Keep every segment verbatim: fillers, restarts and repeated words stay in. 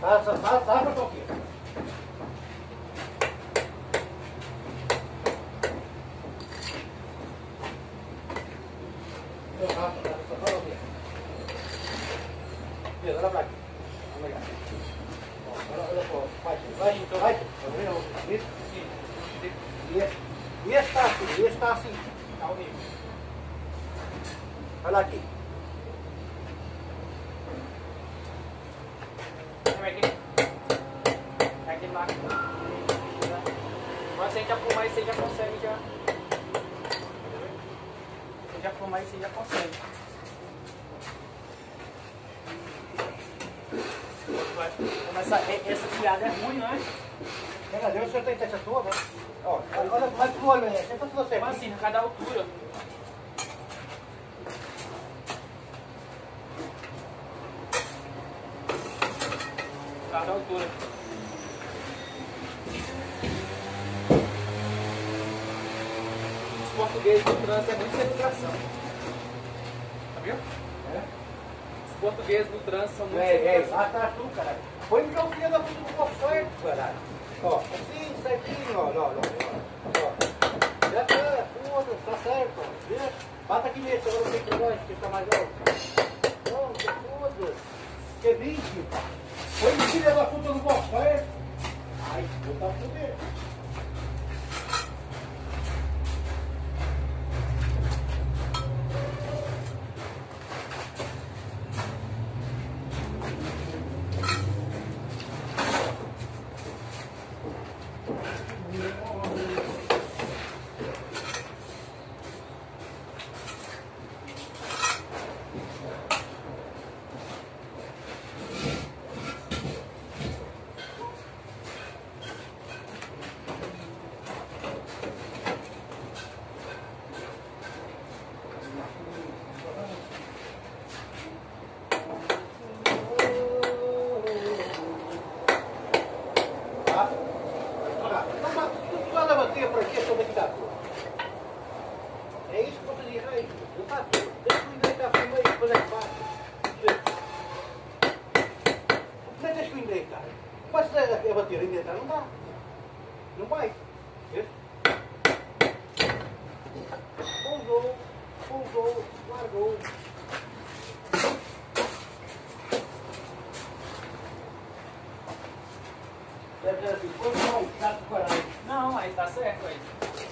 Passa, passa, passa um pouquinho. Olha pra aqui. Vamos lá. Olha, olha só. Vai, vai, vai. Isso, isso. E esse está assim, esse está assim. Está horrível. Olha aqui. Aqui embaixo. Mas se a gente aprumar isso, você já consegue já. Se já aprumar isso, você já consegue. Mas essa, essa piada é ruim, não é? Pega Deus, o senhor tem essa tua, né? Ó, olha, vai pro olho aí, é sempre você. Mas assim, cada altura. Cada altura. Os portugueses do trânsito é muito sem educação. Viu? É? Os portugueses do trânsito são muito É, sem é, educação. lá tá tu, caralho. Põe no o filho da puta do copo certo, caralho. Ó, assim, certinho, ó, ó, ó, ó. Ó. Já tá, foda-se, tá certo, ó. Vê? Bata aqui mesmo, agora não tem problema, que tá mais alto. Não, que foda-se. Que vídeo. Põe no filho da puta do copo certo. Ai, vou dar fuder. É isso que você diz aí. Não tá tudo. Deixa eu endireitar a firma aí, depois é que faz. Como é que deixa eu endireitar? Mas se é bater endireitar, não dá. Não vai. Vê? Pousou, pousou, largou. Deve ser assim, foi mal, chato do caralho. Não, aí tá certo aí.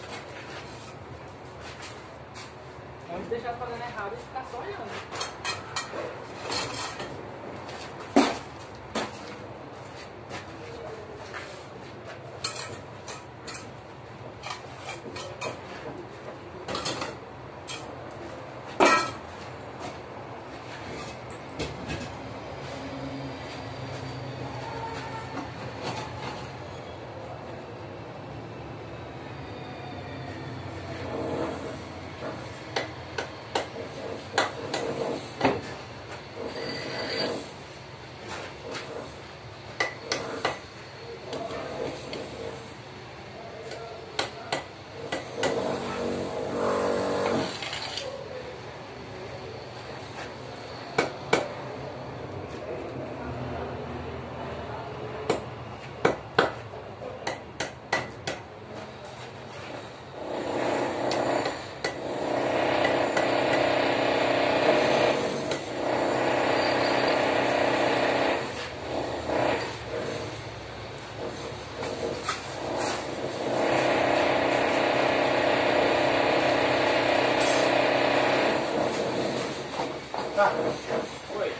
Vamos deixar fazendo errado e ficar só olhando. Tá. Foi.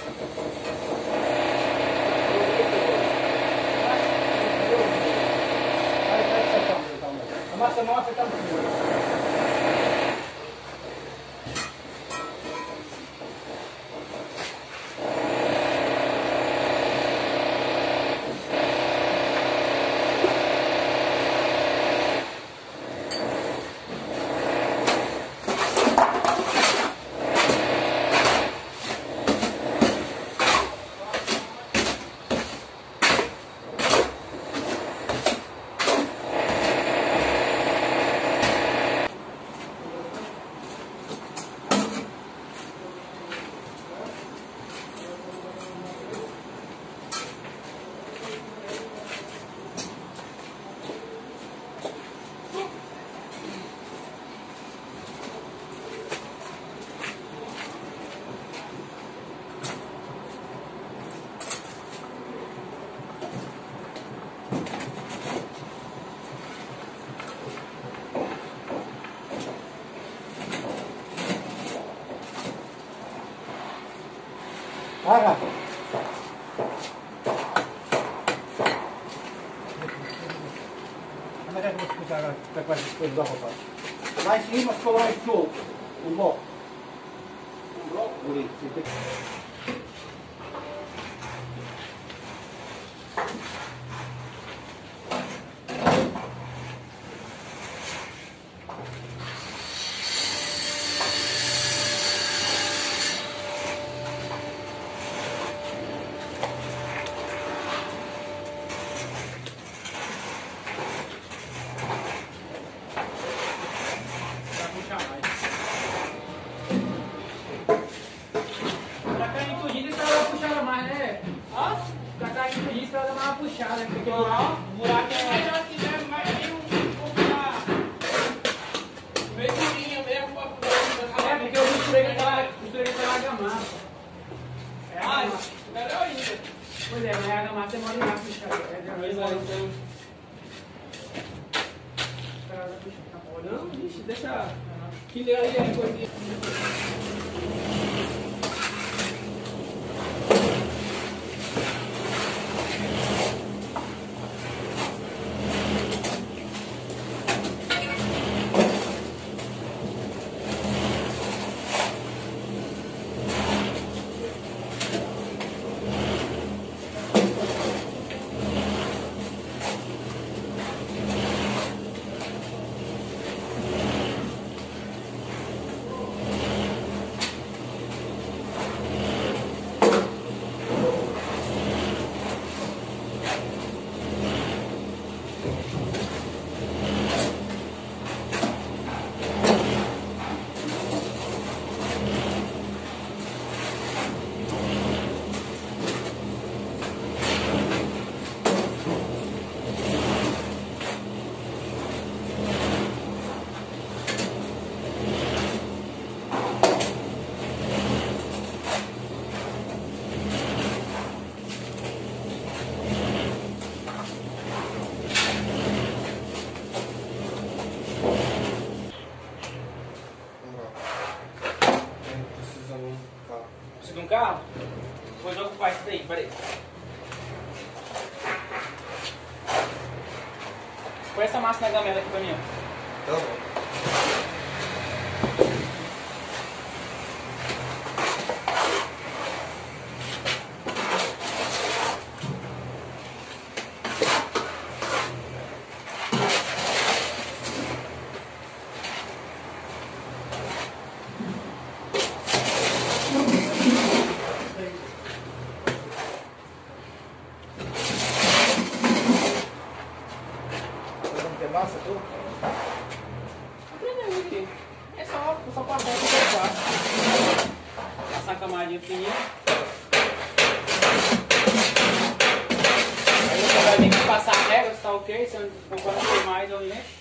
Amassa a mão, acertar o primeiro. Haga. Onde é que eu vou explicar agora para quais coisas da roupa? Lá em cima ficou lá em solto. Um bloco. Um bloco? Bonito. Puxada, porque o buraco é melhor que der mais de um pouco lá. Meio durinho mesmo pra poder. É, porque eu costurei com aquela argamassa. É ah, melhor ainda. Pois é, mas a argamassa demora em lá puxar. Pois é, então. Não, vixe, deixa. Que deu aí a coisinha. Precisa de um carro? Vou ocupar isso daí, peraí. Põe essa massa na gamela aqui pra mim, ó. Tá bom. Massa, tu? Aprendendo aqui. É só, só passar aqui pra baixo. Passar a camadinha fininha. Aí você vai ter que passar a régua, se tá ok. Se eu for ter mais, eu mexo.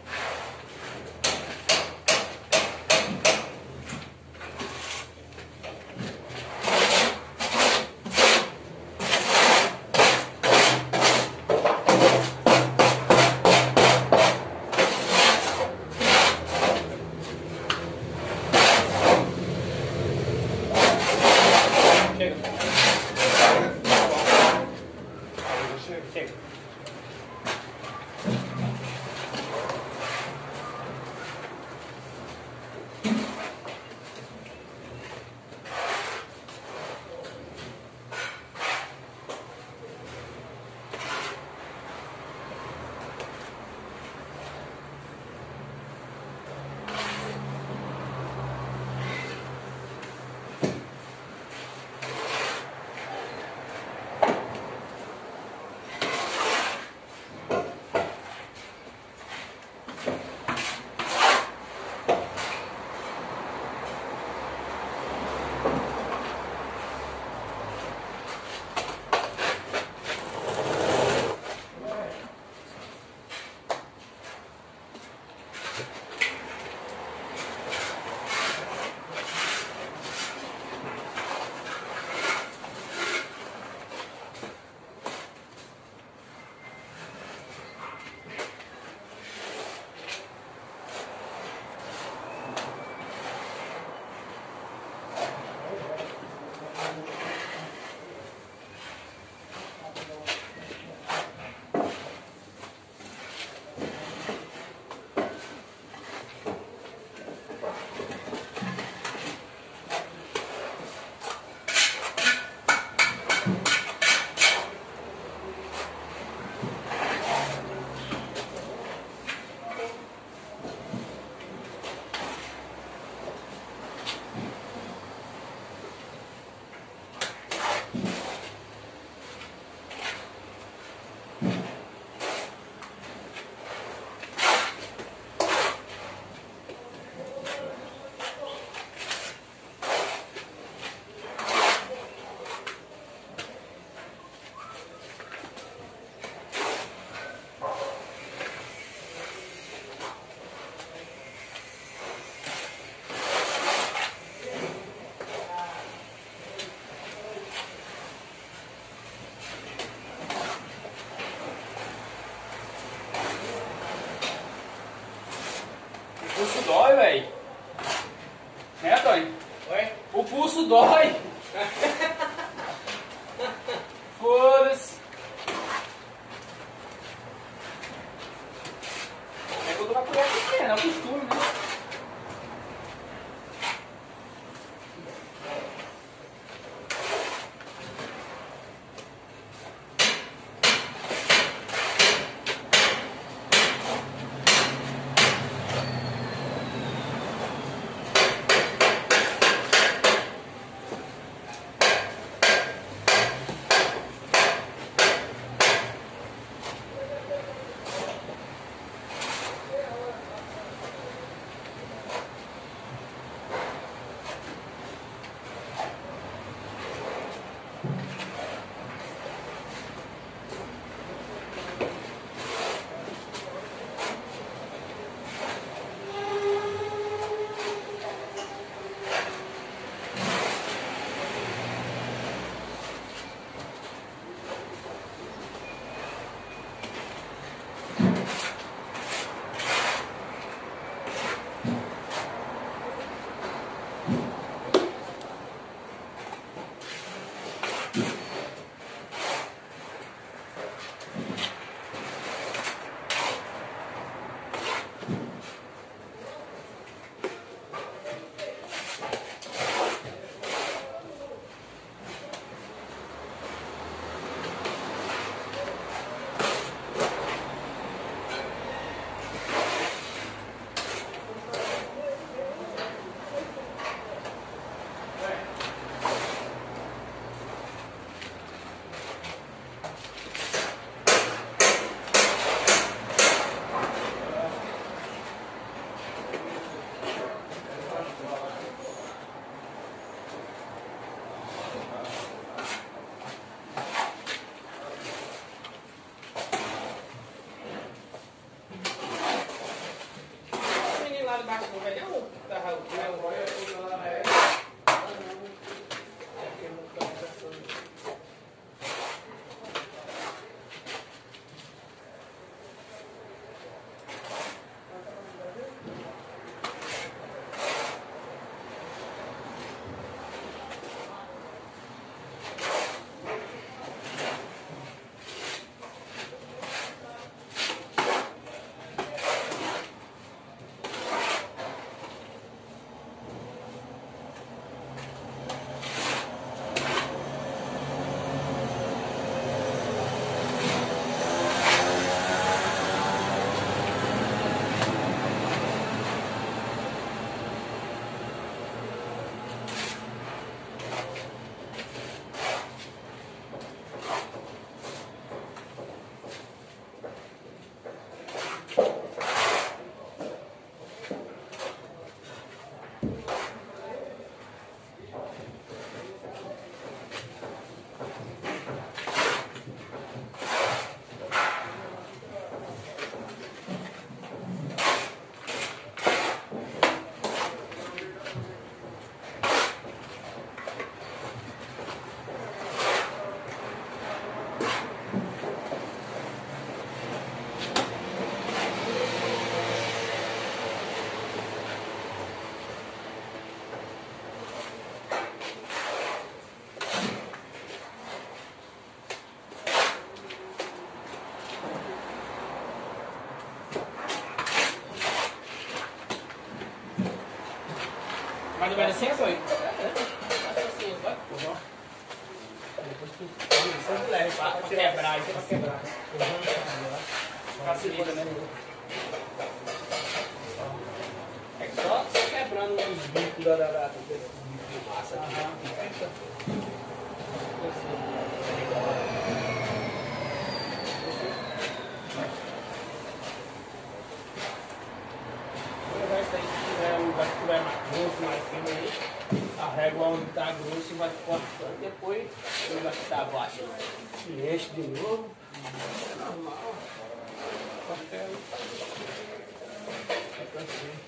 Chega. É, Tony? Oi? O pulso dói. Foda-se. É que eu tô com a colher pequena, é o costume, né? Mais ou menos assim, foi? Depois tu sempre leva Pra pra quebrar isso, pra pra quebrar. Facilita, né? É que só, só quebrando os bicos da, da, da, do bico de massa aqui. Se tiver um lugar que tiver mais grosso, mais fino aí, a régua onde está grosso vai cortando, depois o lugar que está baixo se enche de novo. É normal. Qualquer fica assim.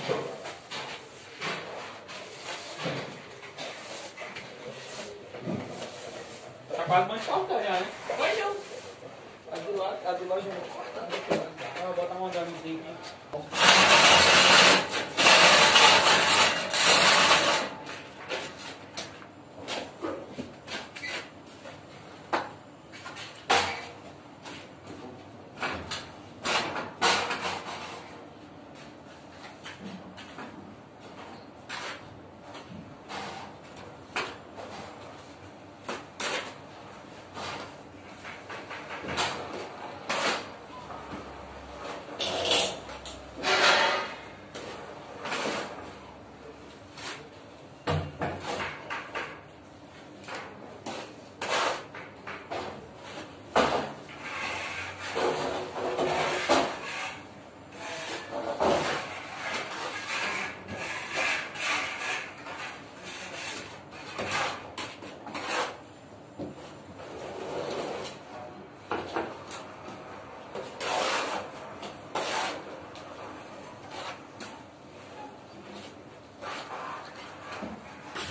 Tá quase mais cortando já, né? Vai não. A de lá, a de lá já não corta, né? Ah, vou botar uma andaminha aqui.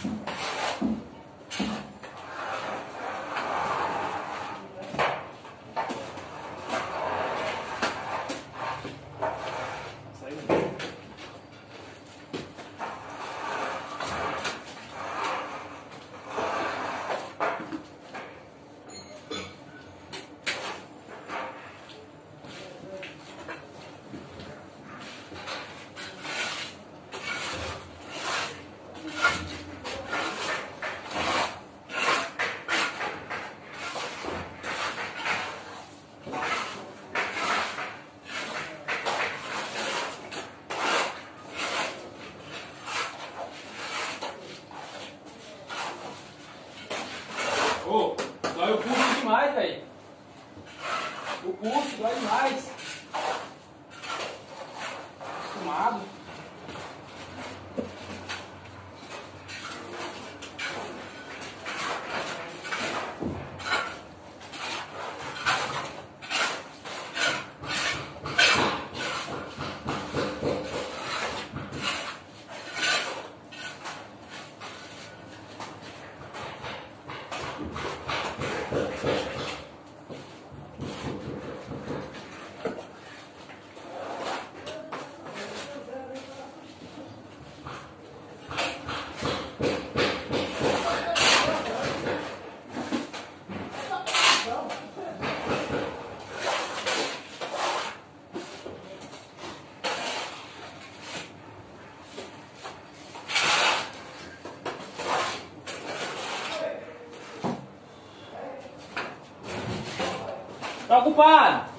Ô, dói o pulso demais, velho. O pulso dói demais. Acostumado. Tá ocupado?